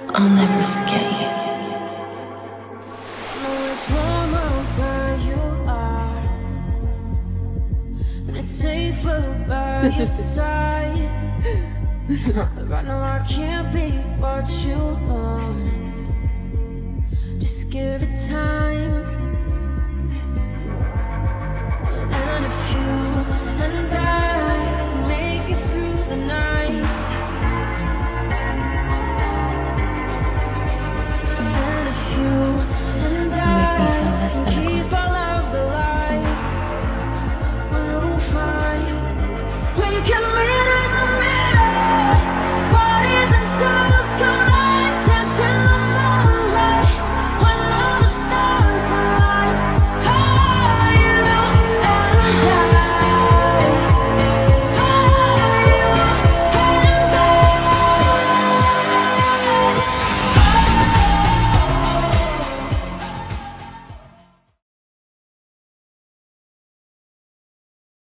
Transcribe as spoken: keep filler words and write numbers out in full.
I'll never forget you. No, it's warmer where you are, and it's safer by your side. But right now I can't be what you want. Just give it time. And if you